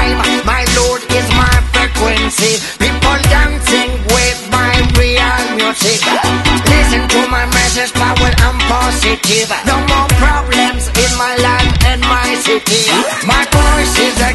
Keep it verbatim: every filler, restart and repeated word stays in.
time. My Lord is my frequency. People dancing with my real music. Listen to my message, power and positive. No more problems in my life and my city. My voice is